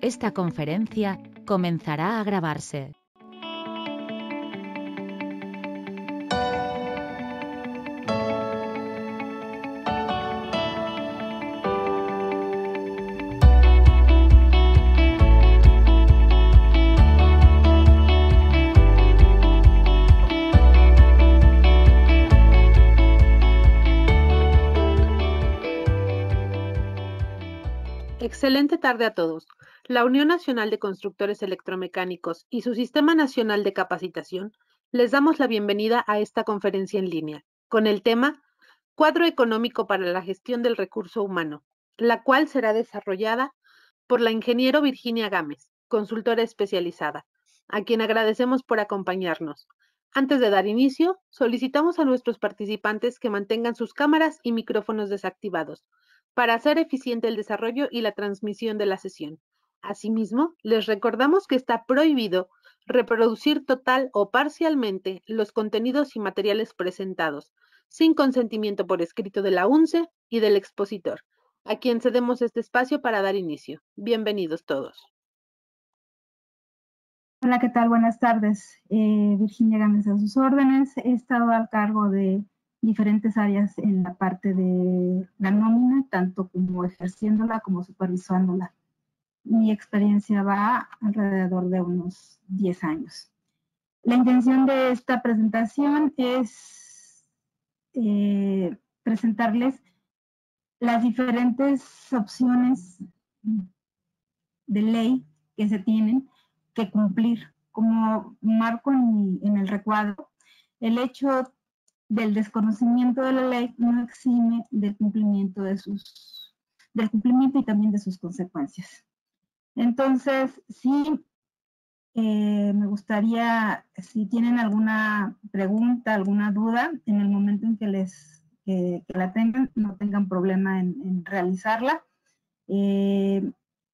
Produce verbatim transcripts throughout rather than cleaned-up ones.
Esta conferencia comenzará a grabarse. Excelente tarde a todos. La Unión Nacional de Constructores Electromecánicos y su Sistema Nacional de Capacitación les damos la bienvenida a esta conferencia en línea, con el tema Cuadro Económico para la Gestión del Recurso Humano, la cual será desarrollada por la ingeniero Virginia Gámez, consultora especializada, a quien agradecemos por acompañarnos. Antes de dar inicio, solicitamos a nuestros participantes que mantengan sus cámaras y micrófonos desactivados, para hacer eficiente el desarrollo y la transmisión de la sesión. Asimismo, les recordamos que está prohibido reproducir total o parcialmente los contenidos y materiales presentados, sin consentimiento por escrito de la U N C E y del expositor, a quien cedemos este espacio para dar inicio. Bienvenidos todos. Hola, ¿qué tal? Buenas tardes. Eh, Virginia Gámez a sus órdenes. He estado al cargo de diferentes áreas en la parte de la nómina, tanto como ejerciéndola como supervisándola. Mi experiencia va alrededor de unos diez años. La intención de esta presentación es eh, presentarles las diferentes opciones de ley que se tienen que cumplir. Como marco en, en el recuadro, el hecho del desconocimiento de la ley no exime del cumplimiento de sus, del cumplimiento y también de sus consecuencias. Entonces, sí, eh, me gustaría, si tienen alguna pregunta, alguna duda, en el momento en que les que, que la tengan, no tengan problema en, en realizarla. Eh,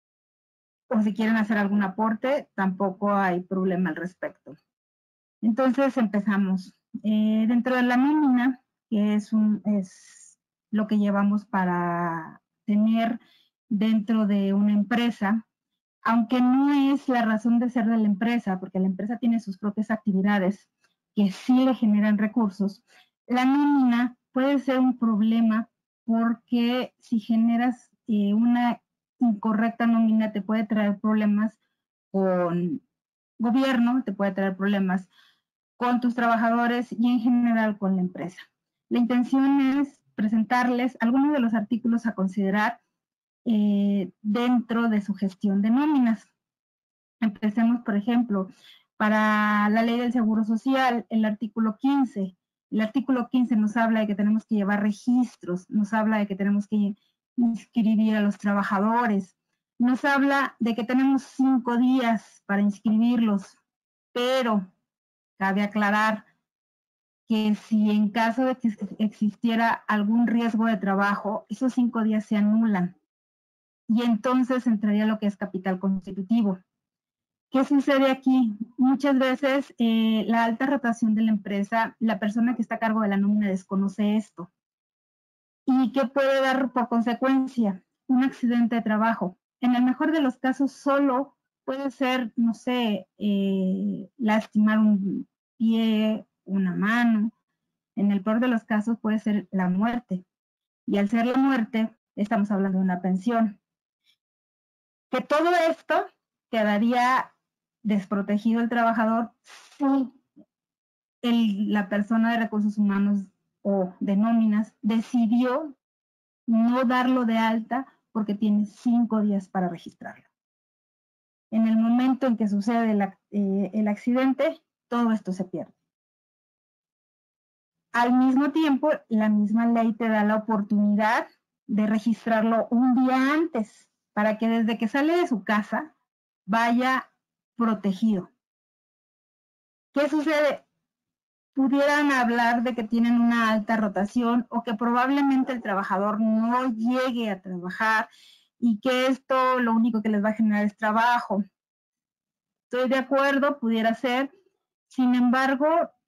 o si quieren hacer algún aporte, tampoco hay problema al respecto. Entonces empezamos. Eh, dentro de la nómina, que es, un, es lo que llevamos para tener dentro de una empresa, aunque no es la razón de ser de la empresa, porque la empresa tiene sus propias actividades que sí le generan recursos, la nómina puede ser un problema porque si generas eh, una incorrecta nómina te puede traer problemas con gobierno, te puede traer problemas con tus trabajadores y en general con la empresa. La intención es presentarles algunos de los artículos a considerar eh, dentro de su gestión de nóminas. Empecemos, por ejemplo, para la ley del Seguro Social, el artículo quince. El artículo quince nos habla de que tenemos que llevar registros, nos habla de que tenemos que inscribir a los trabajadores, nos habla de que tenemos cinco días para inscribirlos, pero cabe aclarar que si en caso de que existiera algún riesgo de trabajo, esos cinco días se anulan y entonces entraría lo que es capital constitutivo. ¿Qué sucede aquí? Muchas veces eh, la alta rotación de la empresa, la persona que está a cargo de la nómina desconoce esto. ¿Y qué puede dar por consecuencia? Un accidente de trabajo. En el mejor de los casos solo puede ser, no sé, eh, lastimar un pie, una mano. En el peor de los casos puede ser la muerte. Y al ser la muerte, estamos hablando de una pensión. Que todo esto quedaría desprotegido el trabajador si el, la persona de recursos humanos o de nóminas decidió no darlo de alta porque tiene cinco días para registrarlo. En el momento en que sucede el, eh, el accidente, todo esto se pierde. Al mismo tiempo, la misma ley te da la oportunidad de registrarlo un día antes para que desde que sale de su casa vaya protegido. ¿Qué sucede? Pudieran hablar de que tienen una alta rotación o que probablemente el trabajador no llegue a trabajar y que esto lo único que les va a generar es trabajo. Estoy de acuerdo, pudiera ser. Sin embargo,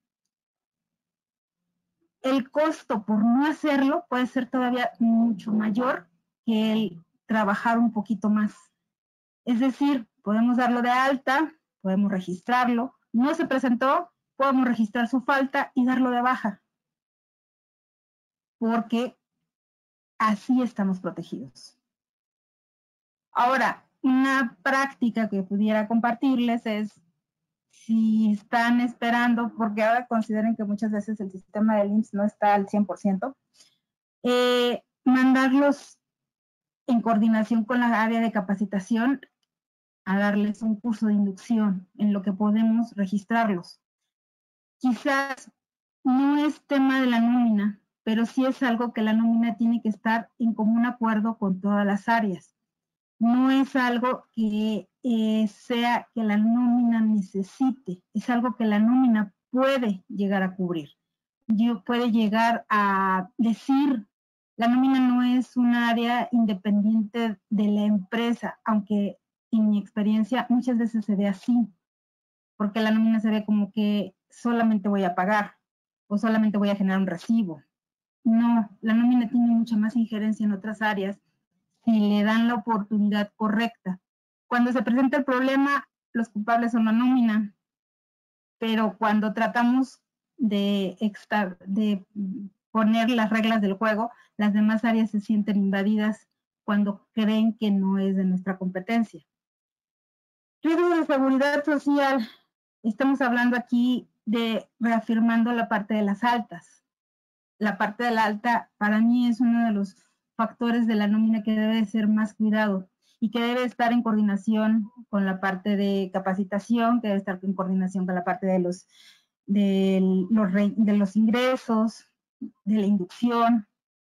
el costo por no hacerlo puede ser todavía mucho mayor que el trabajar un poquito más. Es decir, podemos darlo de alta, podemos registrarlo, no se presentó, podemos registrar su falta y darlo de baja, porque así estamos protegidos. Ahora, una práctica que pudiera compartirles es, si están esperando, porque ahora consideren que muchas veces el sistema del I M S S no está al cien por ciento, eh, mandarlos en coordinación con la área de capacitación a darles un curso de inducción en lo que podemos registrarlos. Quizás no es tema de la nómina, pero sí es algo que la nómina tiene que estar en común acuerdo con todas las áreas. No es algo que eh, sea que la nómina necesite, es algo que la nómina puede llegar a cubrir. Yo puede llegar a decir, la nómina no es un área independiente de la empresa, aunque en mi experiencia muchas veces se ve así, porque la nómina se ve como que solamente voy a pagar o solamente voy a generar un recibo. No, la nómina tiene mucha más injerencia en otras áreas si le dan la oportunidad correcta. Cuando se presenta el problema, los culpables son la nómina, pero cuando tratamos de, extra, de poner las reglas del juego, las demás áreas se sienten invadidas cuando creen que no es de nuestra competencia. Riesgos de seguridad social. Estamos hablando aquí de reafirmando la parte de las altas. La parte de la alta para mí es uno de los factores de la nómina que debe ser más cuidado y que debe estar en coordinación con la parte de capacitación, que debe estar en coordinación con la parte de los, de los, de los ingresos, de la inducción.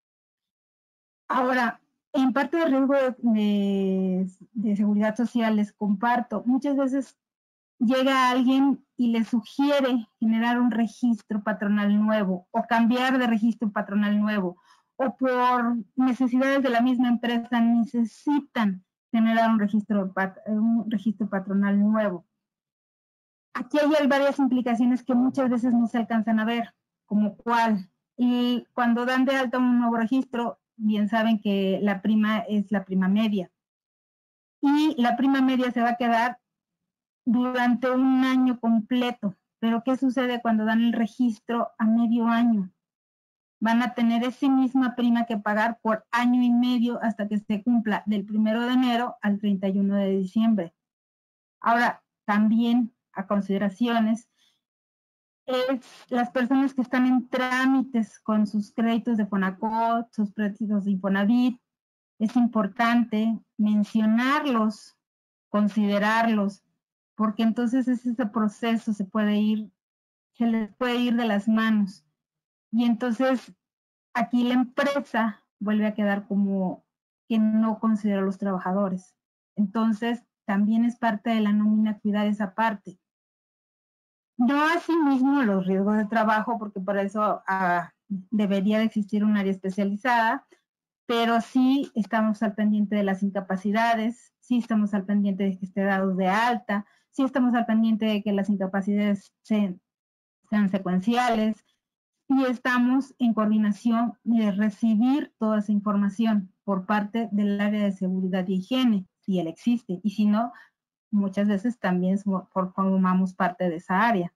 Ahora, en parte del riesgo de, de, de seguridad social les comparto, muchas veces llega alguien y le sugiere generar un registro patronal nuevo o cambiar de registro patronal nuevo, o por necesidades de la misma empresa necesitan generar un registro, un registro patronal nuevo. Aquí hay varias implicaciones que muchas veces no se alcanzan a ver, como cuál. Y cuando dan de alta un nuevo registro, bien saben que la prima es la prima media. Y la prima media se va a quedar durante un año completo. Pero ¿qué sucede cuando dan el registro a medio año? Van a tener esa misma prima que pagar por año y medio hasta que se cumpla del primero de enero al treinta y uno de diciembre. Ahora, también a consideraciones, es las personas que están en trámites con sus créditos de Fonacot, sus créditos de Infonavit, es importante mencionarlos, considerarlos, porque entonces ese proceso se puede ir, se les puede ir de las manos. Y entonces aquí la empresa vuelve a quedar como que no considera a los trabajadores. Entonces también es parte de la nómina cuidar esa parte. No asimismo los riesgos de trabajo, porque por eso ah, debería de existir un área especializada, pero sí estamos al pendiente de las incapacidades, sí estamos al pendiente de que esté dado de alta, sí estamos al pendiente de que las incapacidades sean, sean secuenciales, y estamos en coordinación de recibir toda esa información por parte del área de seguridad y higiene, si él existe, y si no, muchas veces también formamos parte de esa área.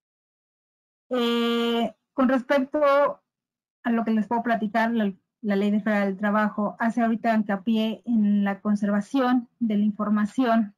Eh, con respecto a lo que les puedo platicar, la, la Ley Federal del Trabajo hace ahorita hincapié en la conservación de la información,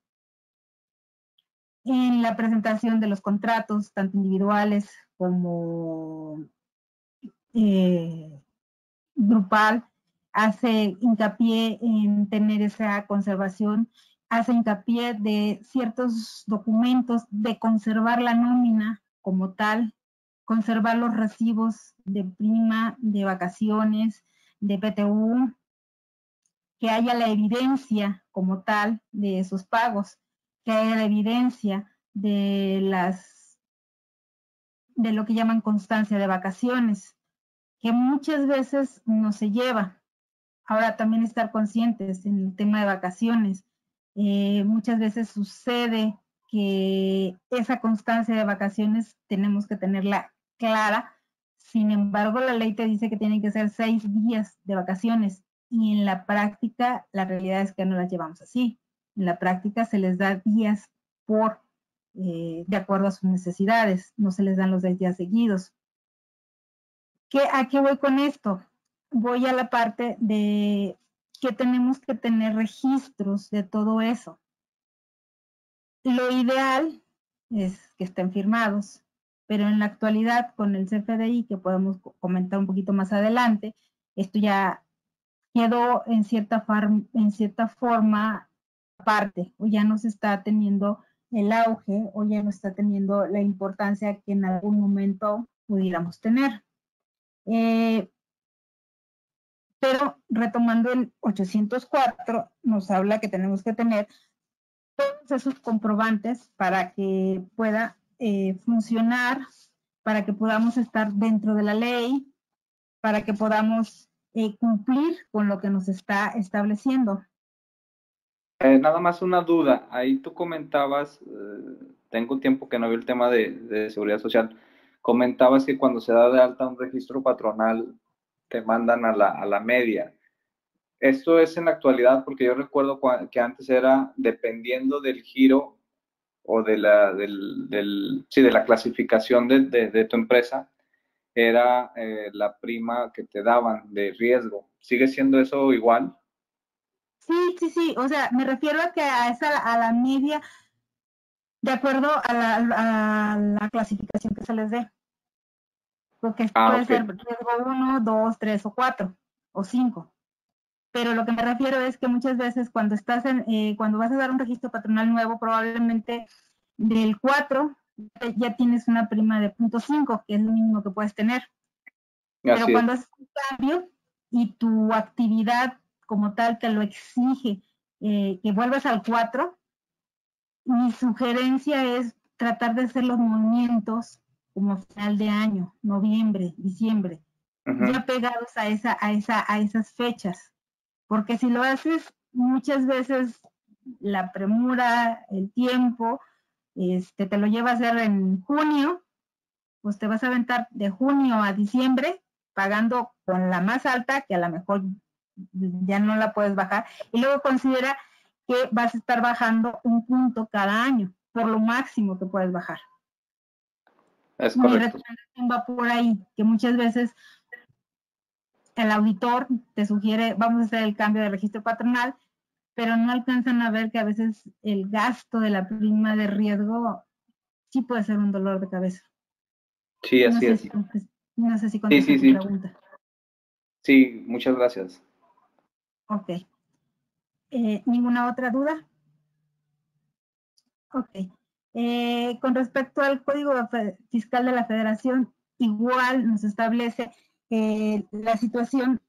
en la presentación de los contratos, tanto individuales como eh, grupal, hace hincapié en tener esa conservación, hace hincapié de ciertos documentos, de conservar la nómina como tal, conservar los recibos de prima, de vacaciones, de P T U, que haya la evidencia como tal de esos pagos, que haya la evidencia de las de lo que llaman constancia de vacaciones, que muchas veces no se lleva. Ahora también estar conscientes en el tema de vacaciones. Eh, muchas veces sucede que esa constancia de vacaciones tenemos que tenerla clara. Sin embargo, la ley te dice que tienen que ser seis días de vacaciones y en la práctica la realidad es que no las llevamos así. En la práctica se les da días por, eh, de acuerdo a sus necesidades, no se les dan los diez días seguidos. ¿Qué, ¿A qué voy con esto? Voy a la parte de que tenemos que tener registros de todo eso. Lo ideal es que estén firmados, pero en la actualidad con el C F D I, que podemos comentar un poquito más adelante, esto ya quedó en cierta, en cierta forma aparte, o ya no se está teniendo el auge, o ya no está teniendo la importancia que en algún momento pudiéramos tener. Eh, pero retomando el ochocientos cuatro, nos habla que tenemos que tener todos esos comprobantes para que pueda eh, funcionar, para que podamos estar dentro de la ley, para que podamos eh, cumplir con lo que nos está estableciendo. Eh, nada más una duda, ahí tú comentabas, eh, tengo tiempo que no veo el tema de, de seguridad social, comentabas que cuando se da de alta un registro patronal te mandan a la, a la media. Esto es en la actualidad, porque yo recuerdo que antes era dependiendo del giro o de la, del, del, sí, de la clasificación de, de, de tu empresa, era eh, la prima que te daban de riesgo. ¿Sigue siendo eso igual? Sí, sí, sí, o sea, me refiero a que a esa, a la media, de acuerdo a la, a la clasificación que se les dé. Porque ah, puede okay. ser riesgo uno, dos, tres o cuatro o cinco. Pero lo que me refiero es que muchas veces cuando estás en, eh, cuando vas a dar un registro patronal nuevo, probablemente del cuatro ya tienes una prima de punto cinco, que es lo mínimo que puedes tener. Así Pero cuando es. haces un cambio y tu actividad como tal te lo exige, eh, que vuelvas al cuatro, mi sugerencia es tratar de hacer los movimientos como final de año, noviembre, diciembre, uh-huh. ya pegados a, esa, a, esa, a esas fechas. Porque si lo haces, muchas veces la premura, el tiempo, este, te lo lleva a hacer en junio, pues te vas a aventar de junio a diciembre pagando con la más alta, que a lo mejor ya no la puedes bajar, y luego considera que vas a estar bajando un punto cada año, por lo máximo que puedes bajar. Es correcto. Mi recomendación va por ahí, que muchas veces el auditor te sugiere, vamos a hacer el cambio de registro patronal, pero no alcanzan a ver que a veces el gasto de la prima de riesgo sí puede ser un dolor de cabeza. Sí, así no es. Sé si, no sé si contesté sí, sí, tu sí. pregunta. Sí, muchas gracias. Ok. Eh, ¿Ninguna otra duda? Ok. Eh, con respecto al Código Fiscal de la Federación, igual nos establece eh, la situación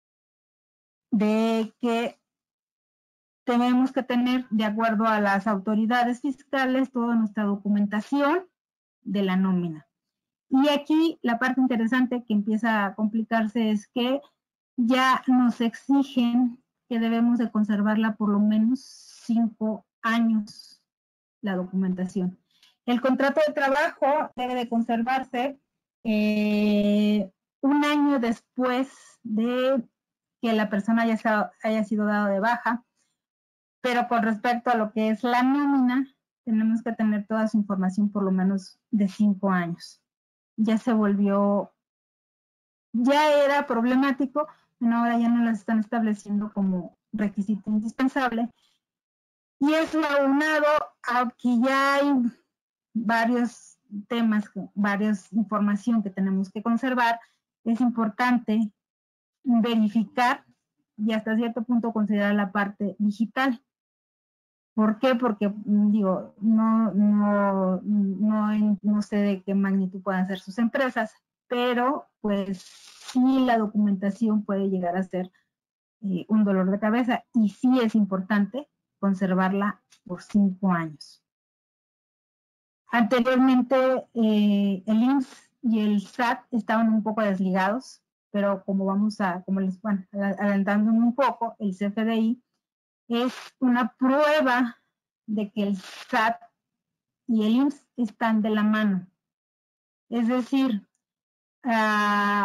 de que tenemos que tener, de acuerdo a las autoridades fiscales, toda nuestra documentación de la nómina. Y aquí la parte interesante que empieza a complicarse es que ya nos exigen que debemos de conservarla por lo menos cinco años, la documentación. El contrato de trabajo debe de conservarse eh, un año después de que la persona haya, haya sido dado de baja, pero con respecto a lo que es la nómina, tenemos que tener toda su información por lo menos de cinco años. Ya se volvió, ya era problemático, bueno, ahora ya no las están estableciendo como requisito indispensable. Y es aunado a que ya hay varios temas, varias información que tenemos que conservar. Es importante verificar y hasta cierto punto considerar la parte digital. ¿Por qué? Porque, digo, no, no, no, no sé de qué magnitud puedan ser sus empresas, pero pues sí la documentación puede llegar a ser eh, un dolor de cabeza y sí es importante conservarla por cinco años. Anteriormente eh, el I M S S y el S A T estaban un poco desligados, pero como vamos a, como les van bueno, adelantando un poco, el C F D I es una prueba de que el S A T y el I M S S están de la mano. Es decir, uh,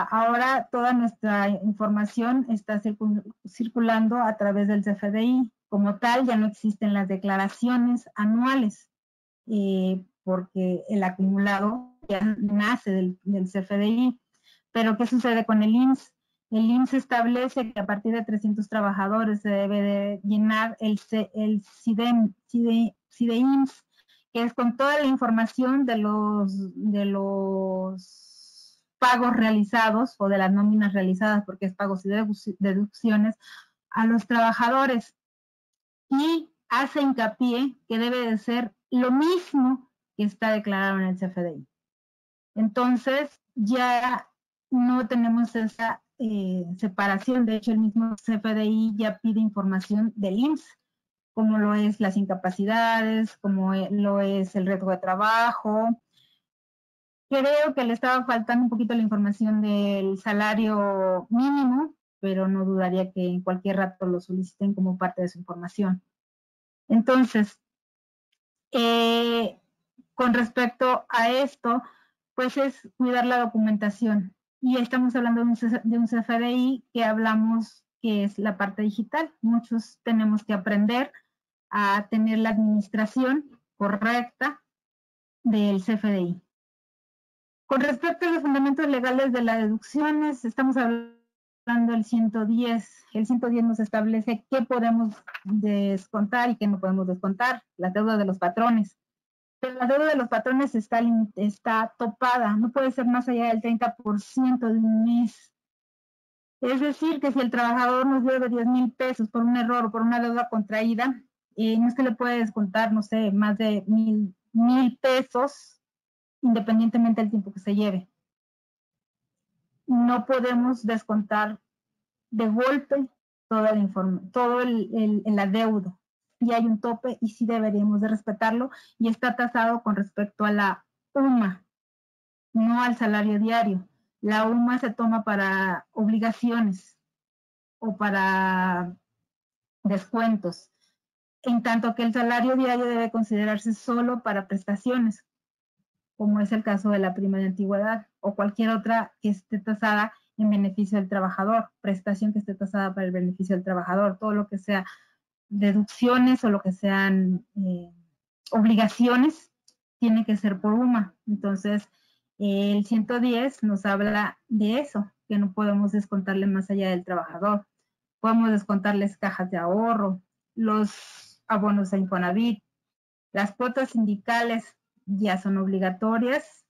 ahora toda nuestra información está circul circulando a través del C F D I como tal, ya no existen las declaraciones anuales, eh, porque el acumulado ya nace del, del C F D I. Pero ¿qué sucede con el I M S S? El I M S S establece que a partir de trescientos trabajadores se debe de llenar el, el CIDEM, CIDE, CIDEIMS, que es con toda la información de los, de los pagos realizados o de las nóminas realizadas, porque es pagos y deducciones, a los trabajadores. Y hace hincapié que debe de ser lo mismo que está declarado en el C F D I. Entonces, ya no tenemos esa eh, separación. De hecho, el mismo C F D I ya pide información del I M S S, como lo es las incapacidades, como lo es el riesgo de trabajo. Creo que le estaba faltando un poquito la información del salario mínimo, pero no dudaría que en cualquier rato lo soliciten como parte de su información. Entonces, eh, con respecto a esto, pues es cuidar la documentación. Y estamos hablando de un, de un C F D I que hablamos que es la parte digital. Muchos tenemos que aprender a tener la administración correcta del C F D I. Con respecto a los fundamentos legales de las deducciones, estamos hablando del ciento diez. El ciento diez nos establece qué podemos descontar y qué no podemos descontar, la deuda de los patrones. Pero la deuda de los patrones está, está topada, no puede ser más allá del treinta por ciento de un mes. Es decir, que si el trabajador nos debe diez mil pesos por un error o por una deuda contraída, eh, no es que le puede descontar, no sé, más de mil, mil pesos, independientemente del tiempo que se lleve. No podemos descontar de golpe todo el informe, todo el, el, el adeudo. Y hay un tope y sí deberíamos de respetarlo, y está tasado con respecto a la U M A, no al salario diario. La U M A se toma para obligaciones o para descuentos, en tanto que el salario diario debe considerarse solo para prestaciones, como es el caso de la prima de antigüedad o cualquier otra que esté tasada en beneficio del trabajador, prestación que esté tasada para el beneficio del trabajador, todo lo que sea deducciones o lo que sean eh, obligaciones, tiene que ser por U M A. Entonces, eh, el ciento diez nos habla de eso, que no podemos descontarle más allá del trabajador. Podemos descontarles cajas de ahorro, los abonos a Infonavit, las cuotas sindicales ya son obligatorias.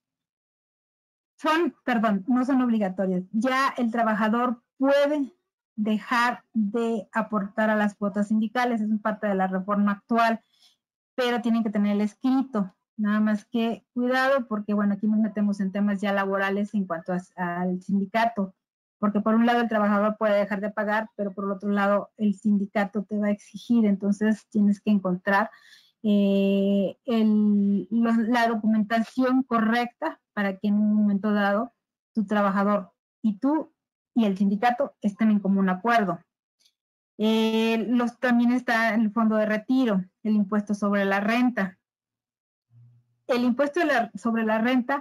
Son, perdón, no son obligatorias. Ya el trabajador puede dejar de aportar a las cuotas sindicales, es parte de la reforma actual, pero tienen que tener el escrito. Nada más que cuidado, porque bueno, aquí nos metemos en temas ya laborales en cuanto a, al sindicato, porque por un lado el trabajador puede dejar de pagar, pero por el otro lado el sindicato te va a exigir, entonces tienes que encontrar eh, el, los, la documentación correcta para que en un momento dado tu trabajador y tú y el sindicato estén en común acuerdo. Eh, los, también está el fondo de retiro, el impuesto sobre la renta. El impuesto de la, sobre la renta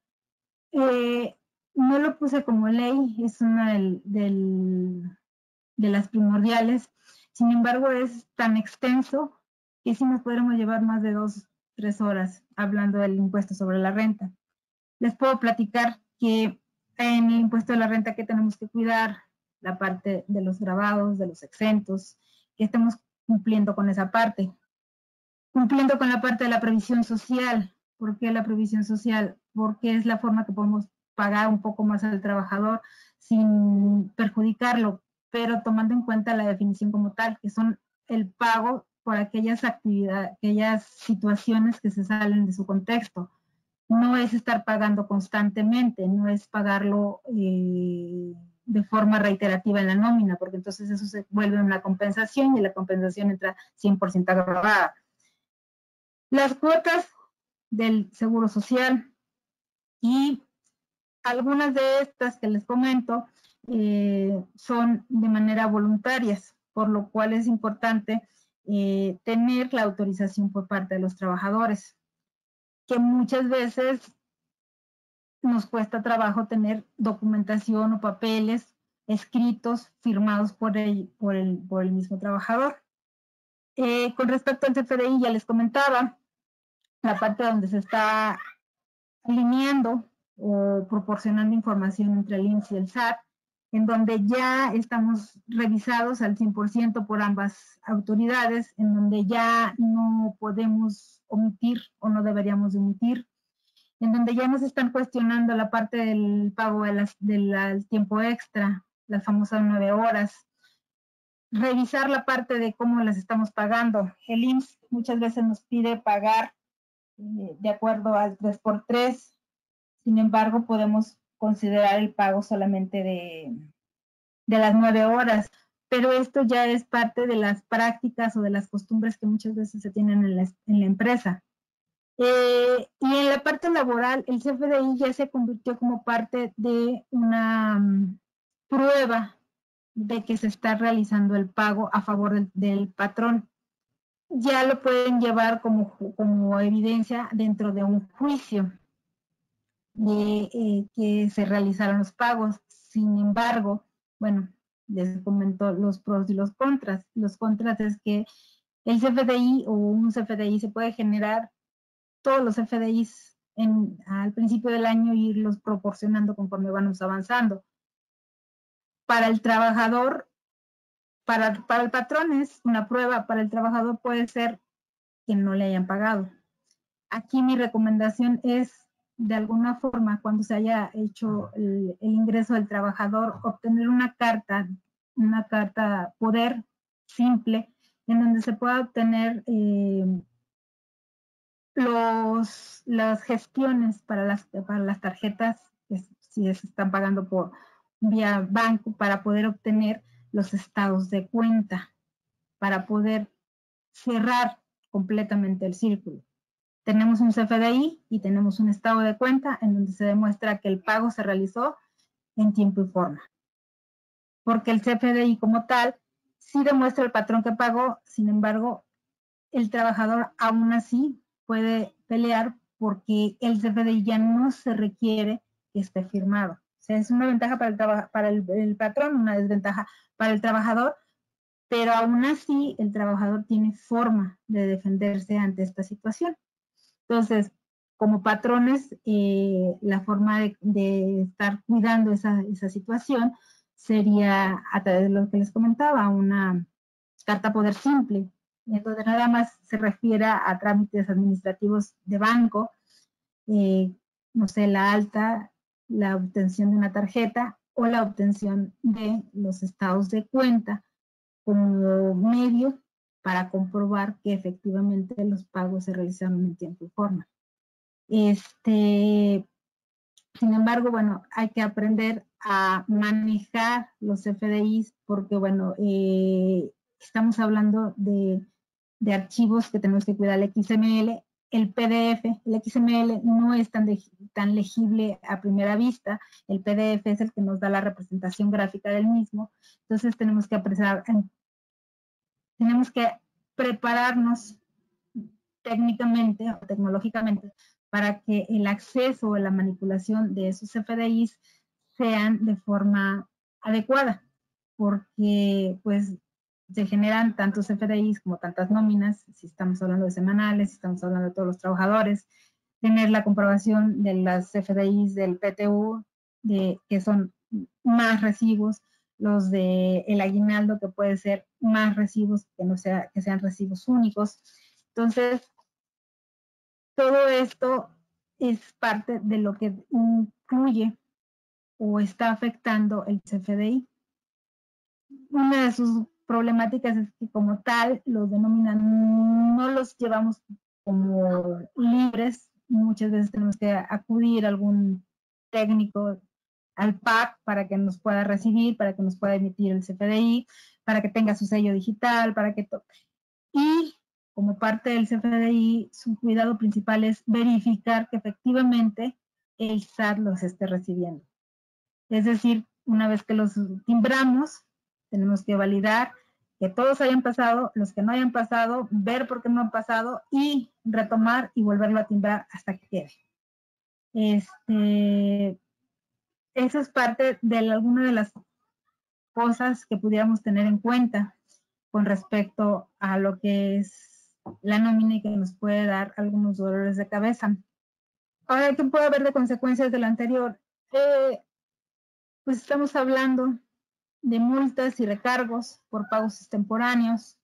eh, no lo puse como ley, es una del, del, de las primordiales. Sin embargo, es tan extenso que sí nos podremos llevar más de dos, tres horas hablando del impuesto sobre la renta. Les puedo platicar que en el impuesto de la renta que tenemos que cuidar la parte de los gravados, de los exentos, que estemos cumpliendo con esa parte. Cumpliendo con la parte de la previsión social. ¿Por qué la previsión social? Porque es la forma que podemos pagar un poco más al trabajador sin perjudicarlo, pero tomando en cuenta la definición como tal, que son el pago por aquellas actividades, aquellas situaciones que se salen de su contexto. No es estar pagando constantemente, no es pagarlo eh, de forma reiterativa en la nómina, porque entonces eso se vuelve una compensación y la compensación entra cien por ciento agravada. Las cuotas del Seguro Social y algunas de estas que les comento eh, son de manera voluntarias, por lo cual es importante eh, tener la autorización por parte de los trabajadores, que muchas veces nos cuesta trabajo tener documentación o papeles escritos, firmados por el, por el, por el mismo trabajador. Eh, con respecto al C F D I, ya les comentaba, la parte donde se está alineando o proporcionando información entre el I M S S y el S A T, en donde ya estamos revisados al cien por ciento por ambas autoridades, en donde ya no podemos omitir o no deberíamos omitir, en donde ya nos están cuestionando la parte del pago de las, del tiempo extra, las famosas nueve horas, revisar la parte de cómo las estamos pagando. El I M S S muchas veces nos pide pagar eh, de acuerdo al tres por tres, sin embargo podemos considerar el pago solamente de, de las nueve horas, pero esto ya es parte de las prácticas o de las costumbres que muchas veces se tienen en la, en la empresa. Eh, y en la parte laboral, el C F D I ya se convirtió como parte de una um, prueba de que se está realizando el pago a favor del, del patrón. Ya lo pueden llevar como, como evidencia dentro de un juicio de eh, que se realizaron los pagos. Sin embargo, bueno, les comento los pros y los contras. Los contras es que el C F D I o un C F D I se puede generar todos los C F D Is en, al principio del año y irlos proporcionando conforme vamos avanzando. Para el trabajador, para, para el patrón es una prueba, para el trabajador puede ser que no le hayan pagado. Aquí mi recomendación es, de alguna forma, cuando se haya hecho el, el ingreso del trabajador, obtener una carta, una carta poder simple, en donde se pueda obtener eh, los, las gestiones para las, para las tarjetas, que si se están pagando por vía banco, para poder obtener los estados de cuenta, para poder cerrar completamente el círculo. Tenemos un C F D I y tenemos un estado de cuenta en donde se demuestra que el pago se realizó en tiempo y forma. Porque el C F D I como tal sí demuestra el patrón que pagó, sin embargo, el trabajador aún así puede pelear porque el C F D I ya no se requiere que esté firmado. O sea, es una ventaja para el, para el, el patrón, una desventaja para el trabajador, pero aún así el trabajador tiene forma de defenderse ante esta situación. Entonces, como patrones, eh, la forma de, de estar cuidando esa, esa situación sería a través de lo que les comentaba, una carta poder simple, en donde nada más se refiere a trámites administrativos de banco, eh, no sé, la alta, la obtención de una tarjeta o la obtención de los estados de cuenta como medio para comprobar que efectivamente los pagos se realizaron en tiempo y forma. Este, sin embargo, bueno, hay que aprender a manejar los C F D Is porque, bueno, eh, estamos hablando de, de archivos que tenemos que cuidar, el X M L, el P D F, el X M L no es tan, de, tan legible a primera vista, el P D F es el que nos da la representación gráfica del mismo, entonces tenemos que apreciar, tenemos que prepararnos técnicamente o tecnológicamente para que el acceso o la manipulación de esos C F D Is sean de forma adecuada, porque pues se generan tantos C F D Is como tantas nóminas, si estamos hablando de semanales, si estamos hablando de todos los trabajadores, tener la comprobación de las C F D Is del P T U, de, que son más recibos, los de el aguinaldo, que puede ser más recibos, que no sea, que sean recibos únicos. Entonces, todo esto es parte de lo que incluye o está afectando el C F D I. Una de sus problemáticas es que como tal los denominan, no los llevamos como libres, muchas veces tenemos que acudir a algún técnico, al P A C, para que nos pueda recibir, para que nos pueda emitir el C F D I, para que tenga su sello digital, para que toque. Y como parte del C F D I, su cuidado principal es verificar que efectivamente el S A T los esté recibiendo. Es decir, una vez que los timbramos, tenemos que validar que todos hayan pasado, los que no hayan pasado, ver por qué no han pasado y retomar y volverlo a timbrar hasta que quede. Este, eso es parte de alguna de las cosas que pudiéramos tener en cuenta. con respecto a lo que es la nómina y que nos puede dar algunos dolores de cabeza. Ahora, ¿qué puede haber de consecuencias de lo anterior? Eh, pues estamos hablando de multas y recargos por pagos extemporáneos.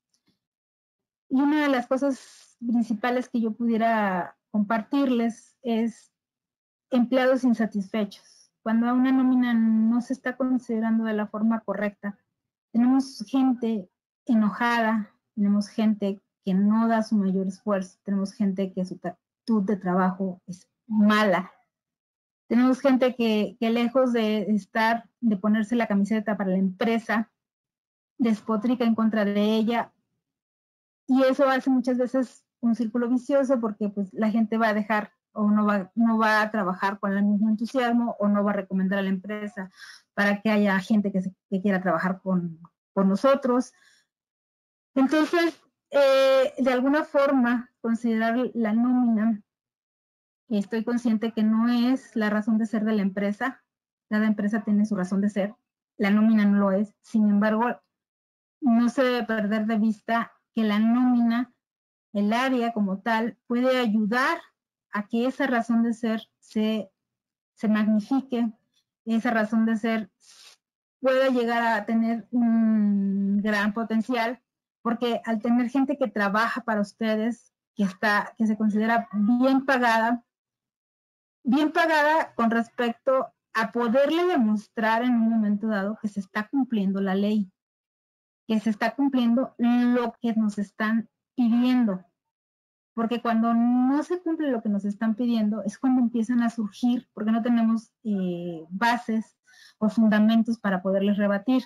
Y una de las cosas principales que yo pudiera compartirles es empleados insatisfechos. Cuando a una nómina no se está considerando de la forma correcta, tenemos gente enojada, tenemos gente que no da su mayor esfuerzo, tenemos gente que su actitud de trabajo es mala, tenemos gente que, que lejos de estar, de ponerse la camiseta para la empresa, despotrica en contra de ella, y eso hace muchas veces un círculo vicioso porque pues la gente va a dejar o no va, no va a trabajar con el mismo entusiasmo o no va a recomendar a la empresa para que haya gente que, se, que quiera trabajar con, con nosotros. Entonces, eh, de alguna forma, considerar la nómina, estoy consciente que no es la razón de ser de la empresa, cada empresa tiene su razón de ser, la nómina no lo es, sin embargo, no se debe perder de vista que la nómina, el área como tal, puede ayudar a que esa razón de ser se, se magnifique, esa razón de ser pueda llegar a tener un gran potencial, porque al tener gente que trabaja para ustedes, que, está, que se considera bien pagada, bien pagada con respecto a poderle demostrar en un momento dado que se está cumpliendo la ley, que se está cumpliendo lo que nos están pidiendo. Porque cuando no se cumple lo que nos están pidiendo es cuando empiezan a surgir, porque no tenemos eh, bases o fundamentos para poderles rebatir.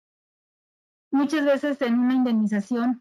Muchas veces en una indemnización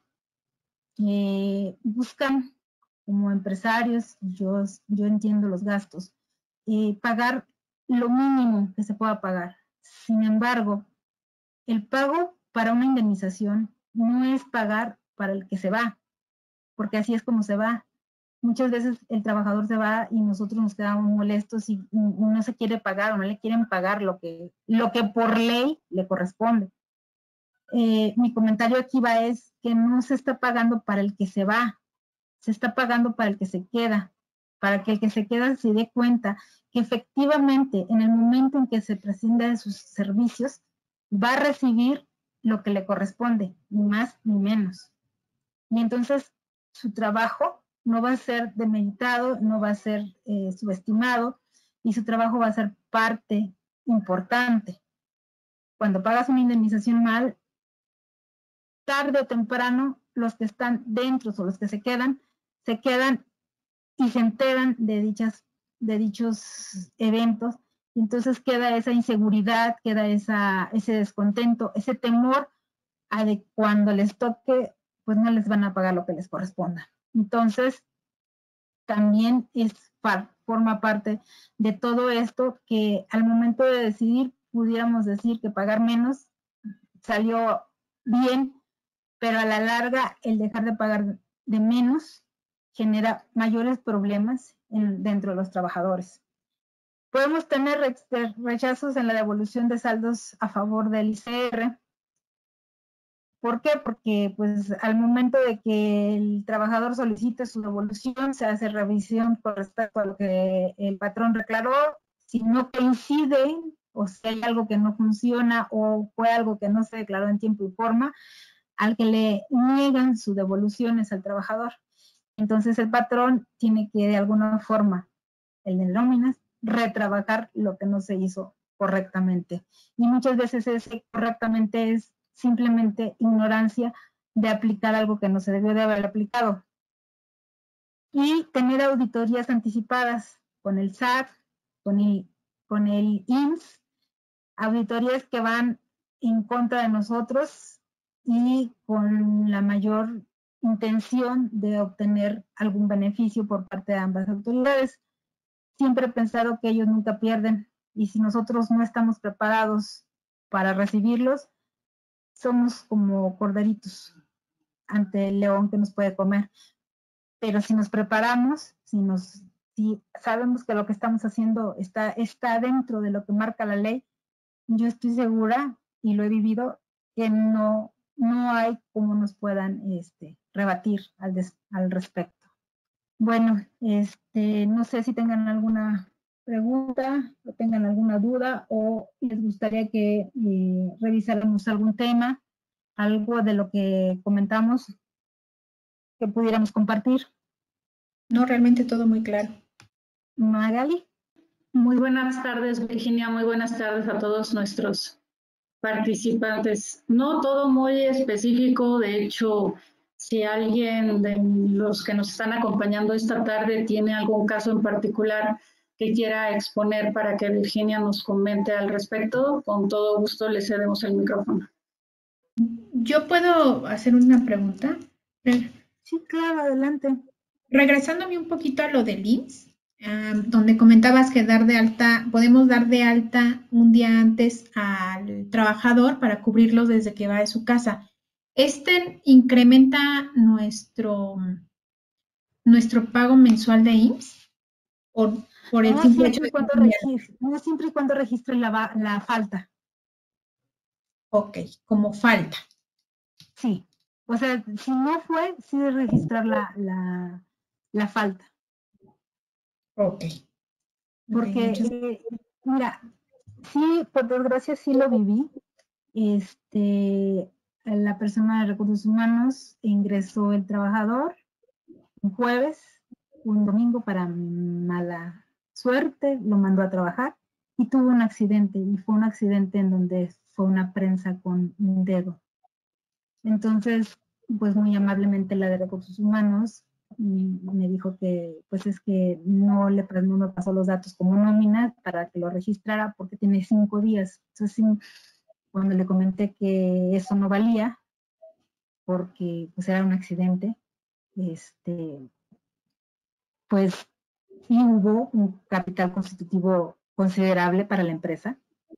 eh, buscan como empresarios, yo, yo entiendo los gastos, eh, pagar lo mínimo que se pueda pagar. Sin embargo, el pago para una indemnización no es pagar para el que se va, porque así es como se va. Muchas veces el trabajador se va y nosotros nos quedamos molestos y no se quiere pagar o no le quieren pagar lo que, lo que por ley le corresponde. Eh, mi comentario aquí va es que no se está pagando para el que se va, se está pagando para el que se queda, para que el que se queda se dé cuenta que efectivamente en el momento en que se prescinda de sus servicios va a recibir lo que le corresponde, ni más ni menos. Y entonces su trabajo no va a ser demeritado, no va a ser eh, subestimado y su trabajo va a ser parte importante. Cuando pagas una indemnización mal, tarde o temprano los que están dentro o los que se quedan, se quedan y se enteran de, dichas, de dichos eventos. Y entonces queda esa inseguridad, queda esa, ese descontento, ese temor a de cuando les toque, pues no les van a pagar lo que les corresponda. Entonces, también es, forma parte de todo esto que al momento de decidir, pudiéramos decir que pagar menos salió bien, pero a la larga el dejar de pagar de menos genera mayores problemas en, dentro de los trabajadores. Podemos tener rechazos en la devolución de saldos a favor del I C R. ¿Por qué? Porque pues al momento de que el trabajador solicite su devolución, se hace revisión con respecto a lo que el patrón declaró. Si no coincide o si hay algo que no funciona o fue algo que no se declaró en tiempo y forma, al que le niegan su devolución es al trabajador. Entonces el patrón tiene que de alguna forma, el de nóminas, retrabajar lo que no se hizo correctamente. Y muchas veces ese correctamente es simplemente ignorancia de aplicar algo que no se debió de haber aplicado. Y tener auditorías anticipadas con el S A T, con el, con el I M S S, auditorías que van en contra de nosotros y con la mayor intención de obtener algún beneficio por parte de ambas autoridades. Siempre he pensado que ellos nunca pierden y si nosotros no estamos preparados para recibirlos, somos como corderitos ante el león que nos puede comer. Pero si nos preparamos, si, nos, si sabemos que lo que estamos haciendo está, está dentro de lo que marca la ley, yo estoy segura, y lo he vivido, que no no hay cómo nos puedan este, rebatir al, des, al respecto. Bueno, este, no sé si tengan alguna pregunta o tengan alguna duda o les gustaría que eh, revisáramos algún tema, algo de lo que comentamos que pudiéramos compartir. No, realmente todo muy claro. Magali. Muy buenas tardes, Virginia. Muy buenas tardes a todos nuestros participantes. No todo muy específico. De hecho, si alguien de los que nos están acompañando esta tarde tiene algún caso en particular que quiera exponer para que Virginia nos comente al respecto, con todo gusto le cedemos el micrófono. ¿Yo puedo hacer una pregunta? Sí, claro, adelante. Regresándome un poquito a lo del I M S S, um, donde comentabas que dar de alta, podemos dar de alta un día antes al trabajador para cubrirlo desde que va de su casa. ¿Este incrementa nuestro, nuestro pago mensual de I M S S? ¿O por el no, simple siempre hecho de cuando registre, no siempre y cuando registre la, la falta. Ok, como falta. Sí, o sea, si no fue, sí de registrar la, la, la falta. Ok. Porque, okay, eh, mira, sí, por desgracia sí lo viví. Este, la persona de recursos humanos ingresó el trabajador un jueves, un domingo para mala suerte, lo mandó a trabajar y tuvo un accidente, y fue un accidente en donde fue una prensa con un dedo. Entonces, pues muy amablemente la de recursos humanos me dijo que pues es que no le no me pasó los datos como nómina para que lo registrara porque tiene cinco días. Entonces, cuando le comenté que eso no valía porque pues era un accidente, este, pues sí hubo un capital constitutivo considerable para la empresa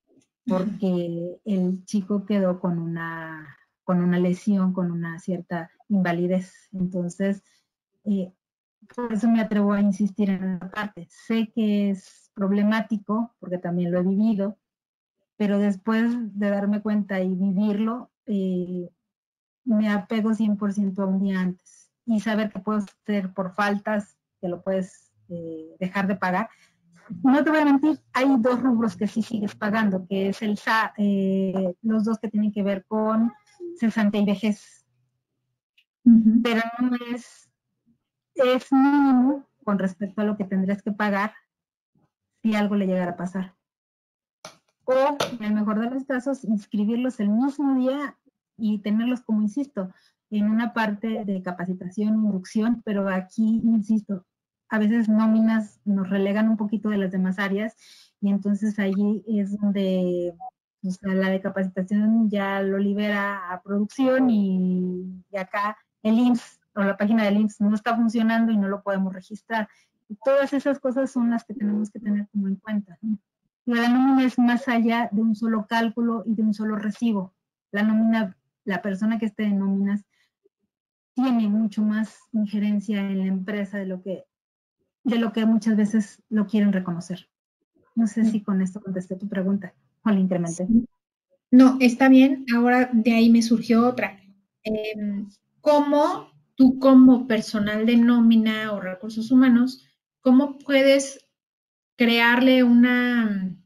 porque el chico quedó con una con una lesión, con una cierta invalidez. Entonces, eh, por eso me atrevo a insistir en esa parte. Sé que es problemático, porque también lo he vivido, pero después de darme cuenta y vivirlo, eh, me apego cien por ciento a un día antes. Y saber que puedo hacer por faltas, que lo puedes eh, dejar de pagar. No te voy a mentir, hay dos rubros que sí sigues pagando, que es el S A, eh, los dos que tienen que ver con cesante y vejez. Uh-huh. Pero no es, es mínimo con respecto a lo que tendrías que pagar si algo le llegara a pasar. O, en el mejor de los casos, inscribirlos el mismo día y tenerlos, como insisto, en una parte de capacitación, inducción, pero aquí, insisto, a veces nóminas nos relegan un poquito de las demás áreas y entonces allí es donde o sea, la de capacitación ya lo libera a producción y, y acá el I M S S o la página del I M S S no está funcionando y no lo podemos registrar. Y todas esas cosas son las que tenemos que tener como en cuenta, ¿no? La nómina es más allá de un solo cálculo y de un solo recibo. La nómina, la persona que esté en nóminas tiene mucho más injerencia en la empresa de lo que, de lo que muchas veces lo quieren reconocer. No sé si con esto contesté tu pregunta o la incrementé. No, está bien. Ahora de ahí me surgió otra. Eh, ¿Cómo tú como personal de nómina o recursos humanos, cómo puedes crearle una,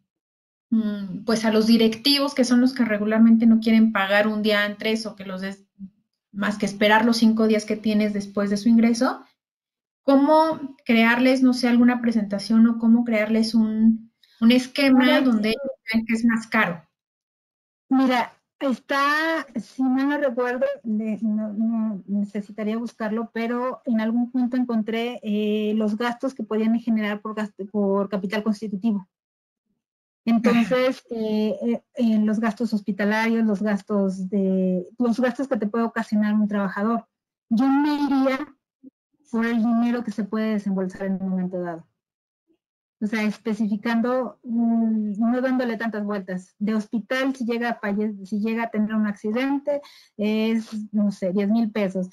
pues a los directivos, que son los que regularmente no quieren pagar un día antes o que los des, más que esperar los cinco días que tienes después de su ingreso, cómo crearles, no sé, alguna presentación o cómo crearles un, un esquema Mira, donde ellos vean que es más caro? Mira, está, si no lo recuerdo, de, no, no, necesitaría buscarlo, pero en algún punto encontré eh, los gastos que podían generar por, gasto, por capital constitutivo. Entonces, eh, eh, en los gastos hospitalarios, los gastos de, los gastos que te puede ocasionar un trabajador. Yo me iría por el dinero que se puede desembolsar en un momento dado. O sea, especificando, mmm, no dándole tantas vueltas. De hospital, si llega a fallecer, si llega a tener un accidente, es, no sé, diez mil pesos.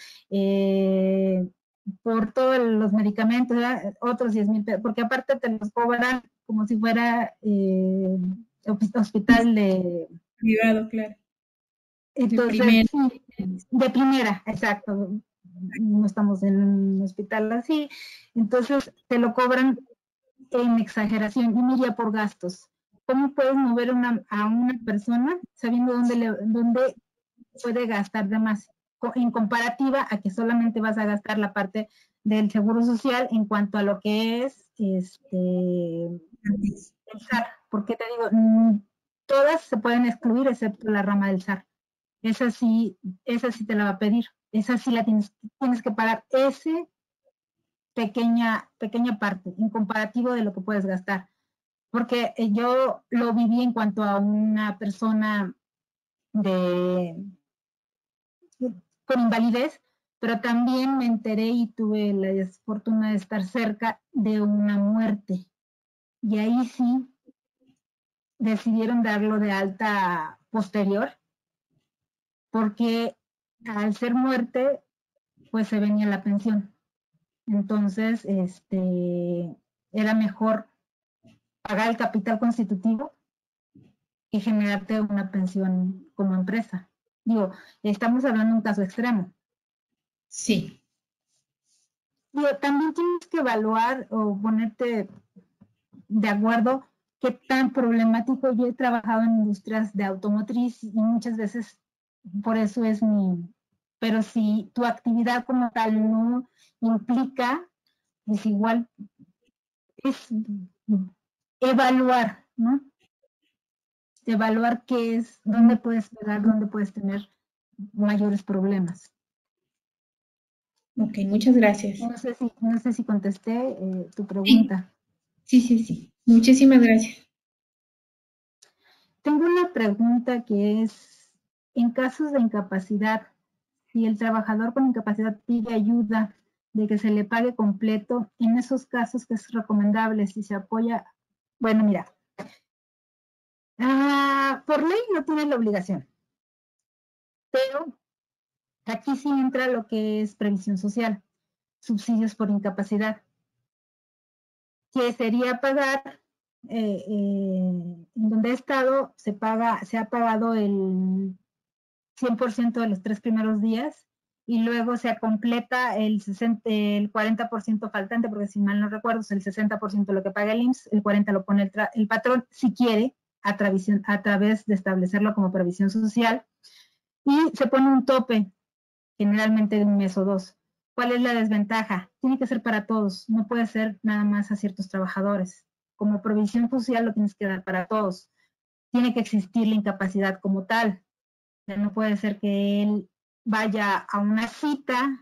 Eh, por todos los medicamentos, ¿verdad? Otros diez mil pesos, porque aparte te los cobran como si fuera eh, hospital de privado, claro. Entonces, de primera. Sí, de primera, exacto. No estamos en un hospital así. Entonces, te lo cobran en exageración y no ya por gastos. ¿Cómo puedes mover una, a una persona sabiendo dónde, le, dónde puede gastar de más? En comparativa a que solamente vas a gastar la parte del seguro social en cuanto a lo que es este el S A R, porque te digo, todas se pueden excluir excepto la rama del S A R. Esa sí, esa sí te la va a pedir, esa sí la tienes, tienes que pagar ese pequeña, pequeña parte en comparativo de lo que puedes gastar. Porque yo lo viví en cuanto a una persona de con invalidez, pero también me enteré y tuve la desfortuna de estar cerca de una muerte. Y ahí sí decidieron darlo de alta posterior, porque al ser muerte, pues se venía la pensión. Entonces, este, era mejor pagar el capital constitutivo y generarte una pensión como empresa. Digo, estamos hablando de un caso extremo. Sí. Digo, también tienes que evaluar o ponerte de acuerdo qué tan problemático. Yo he trabajado en industrias de automotriz y muchas veces por eso es mi... Pero si tu actividad como tal no implica, pues igual es evaluar, ¿no? Evaluar qué es, dónde puedes pegar, dónde puedes tener mayores problemas. Ok, muchas gracias. No sé si, no sé si contesté eh, tu pregunta. Sí, sí, sí. Muchísimas gracias. Tengo una pregunta que es, en casos de incapacidad, si el trabajador con incapacidad pide ayuda de que se le pague completo, en esos casos, ¿qué es recomendable? Si se apoya, bueno, mira, ah, por ley no tienes la obligación, pero aquí sí entra lo que es previsión social, subsidios por incapacidad, que sería pagar, eh, eh, en donde he estado, se paga, se ha pagado el cien por ciento de los tres primeros días y luego se completa el, sesenta, el cuarenta por ciento faltante, porque si mal no recuerdo es el sesenta por ciento lo que paga el I M S S, el cuarenta por ciento lo pone el, el patrón si quiere, a, través, a través de establecerlo como previsión social, y se pone un tope, generalmente de un mes o dos. ¿Cuál es la desventaja? Tiene que ser para todos, no puede ser nada más a ciertos trabajadores. Como provisión social lo tienes que dar para todos. Tiene que existir la incapacidad como tal. Ya no puede ser que él vaya a una cita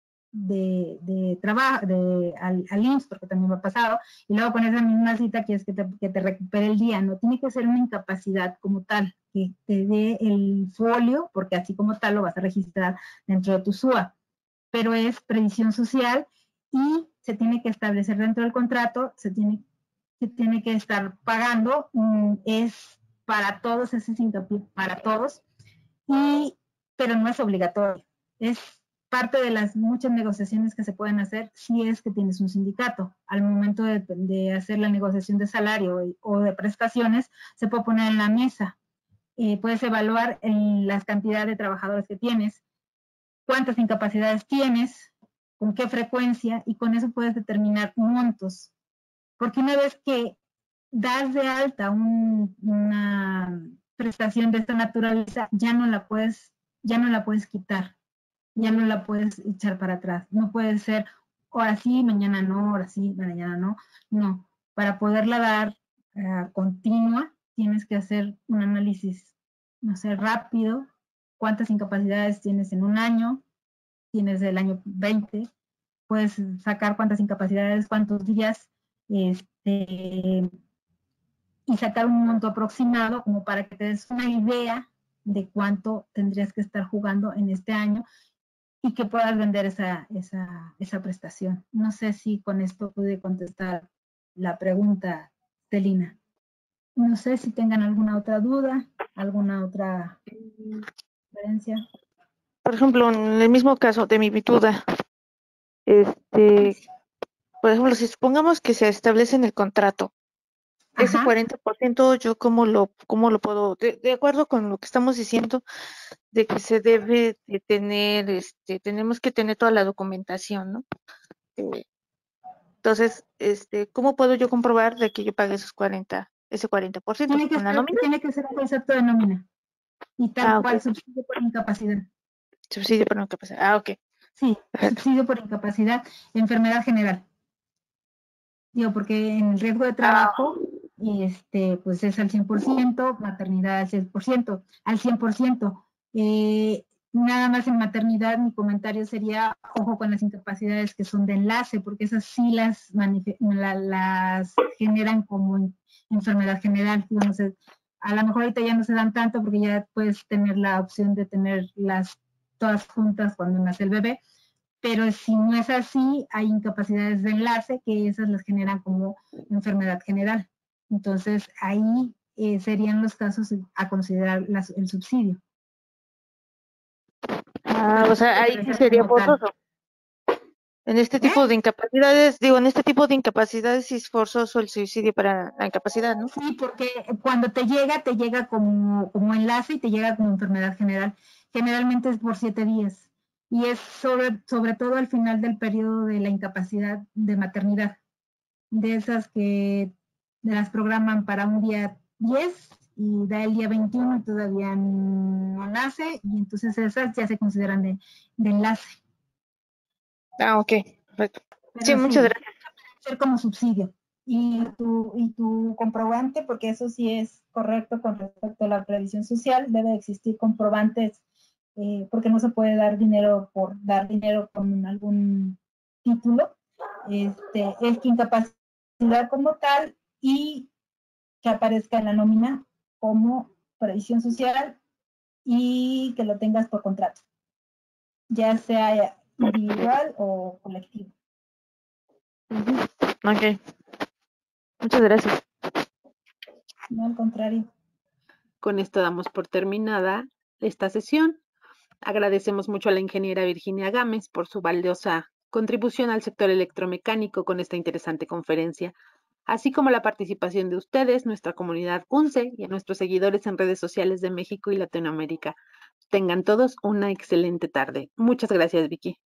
de, de trabajo, de, al, al I M S S, porque también me ha pasado, y luego pones la misma cita que es que te, que te recupere el día. No tiene que ser una incapacidad como tal, que te dé el folio, porque así como tal lo vas a registrar dentro de tu S U A. Pero es previsión social y se tiene que establecer dentro del contrato, se tiene, se tiene que estar pagando, es para todos, es para todos, y, pero no es obligatorio. Es parte de las muchas negociaciones que se pueden hacer si es que tienes un sindicato. Al momento de, de hacer la negociación de salario o de prestaciones, se puede poner en la mesa. Eh, puedes evaluar en las cantidades de trabajadores que tienes, cuántas incapacidades tienes, con qué frecuencia, y con eso puedes determinar montos. Porque una vez que das de alta un, una prestación de esta naturaleza, ya no la puedes, ya no la puedes quitar, ya no la puedes echar para atrás. No puede ser ahora sí, mañana no, ahora sí, mañana no. No, para poderla dar uh, continua, tienes que hacer un análisis, no sé, rápido. ¿Cuántas incapacidades tienes en un año? Tienes el año veinte, puedes sacar cuántas incapacidades, cuántos días, este, y sacar un monto aproximado como para que te des una idea de cuánto tendrías que estar jugando en este año y que puedas vender esa, esa, esa prestación. No sé si con esto pude contestar la pregunta, Celina. No sé si tengan alguna otra duda, alguna otra diferencia. Por ejemplo, en el mismo caso de mi duda, este, por ejemplo, si supongamos que se establece en el contrato ese Ajá. cuarenta por ciento yo cómo lo, cómo lo puedo, de, de acuerdo con lo que estamos diciendo, de que se debe de tener, este, tenemos que tener toda la documentación, ¿no? Eh, Entonces, este, ¿cómo puedo yo comprobar de que yo pague esos cuarenta, ese cuarenta por ciento Tiene que con la ser, nómina? tiene que ser un concepto de nómina y tal Ah, ok. cual subsidio por incapacidad. Subsidio por incapacidad. Ah, ok. Sí, Perfecto. subsidio por incapacidad, enfermedad general. Digo, porque en el riesgo de Ah, trabajo, y este, pues es al cien por ciento, maternidad al cien por ciento, al cien por ciento. Eh, nada más en maternidad, mi comentario sería, ojo con las incapacidades que son de enlace, porque esas sí las, manife- la- las generan como en- enfermedad general. Digo, no sé, a lo mejor ahorita ya no se dan tanto porque ya puedes tener la opción de tenerlas todas juntas cuando nace el bebé, pero si no es así, hay incapacidades de enlace que esas las generan como enfermedad general. Entonces, ahí eh, serían los casos a considerar las, el subsidio. ah, Pero o sea, tiene que ahí sí aparecer sería como tal. forzoso. En este ¿Eh? tipo de incapacidades, digo, en este tipo de incapacidades sí es forzoso el suicidio para la incapacidad, ¿no? Sí, porque cuando te llega, te llega como, como enlace y te llega como enfermedad general. Generalmente es por siete días. Y es sobre, sobre todo al final del periodo de la incapacidad de maternidad. De esas que las programan para un día diez y da el día veintiuno y todavía no nace, y entonces esas ya se consideran de, de enlace. Ah, ok, perfecto. Sí, Pero muchas sí, gracias. ser como subsidio. Y tu, y tu comprobante, porque eso sí es correcto con respecto a la previsión social, debe existir comprobantes, eh, porque no se puede dar dinero por dar dinero con algún título. Este, es que incapacidad como tal y que aparezca en la nómina como previsión social y que lo tengas por contrato, ya sea individual o colectivo. Ujú. Ok, muchas gracias. No, al contrario. Con esto damos por terminada esta sesión. Agradecemos mucho a la ingeniera Virginia Gámez por su valiosa contribución al sector electromecánico con esta interesante conferencia, así como la participación de ustedes, nuestra comunidad U N C E y a nuestros seguidores en redes sociales de México y Latinoamérica. Tengan todos una excelente tarde. Muchas gracias, Vicky.